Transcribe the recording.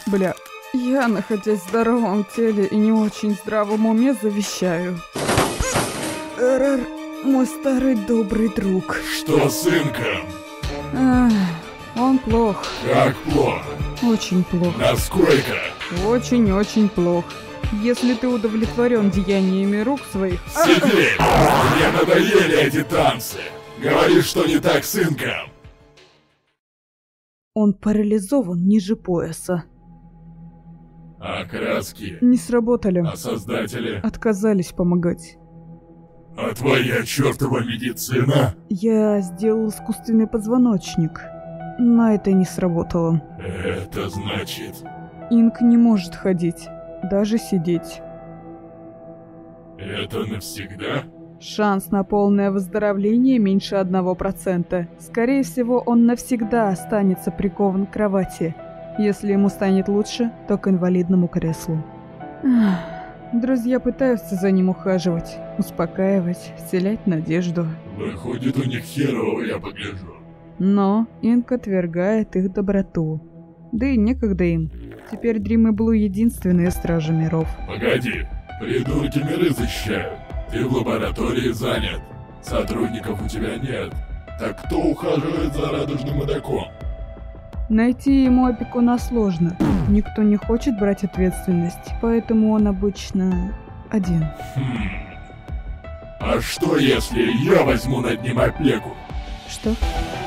Бля, я, находясь в здоровом теле и не очень здравом уме, завещаю. Эрр, мой старый добрый друг. Что с сынком? Он плох. Как плохо? Очень плох. Насколько? Очень-очень плох. Если ты удовлетворен деяниями рук своих... Сиди! Мне надоели эти танцы! Говори, что не так с сынком! Он парализован ниже пояса. А краски? Не сработали. А создатели? Отказались помогать. А твоя чертова медицина? Я сделал искусственный позвоночник, но это не сработало. Это значит... Инк не может ходить, даже сидеть. Это навсегда? Шанс на полное выздоровление меньше 1%. Скорее всего, он навсегда останется прикован к кровати. Если ему станет лучше, то к инвалидному креслу. Друзья пытаются за ним ухаживать, успокаивать, вселять надежду. Выходит, у них херово, я погляжу. Но Инк отвергает их доброту. Да и некогда им. Теперь Дрим и Блу единственные стражи миров. Погоди, придурки миры защищают. Ты в лаборатории занят. Сотрудников у тебя нет. Так кто ухаживает за радужным мудаком? Найти ему опекуна сложно. Никто не хочет брать ответственность, поэтому он обычно один. А что если я возьму над ним опеку? Что?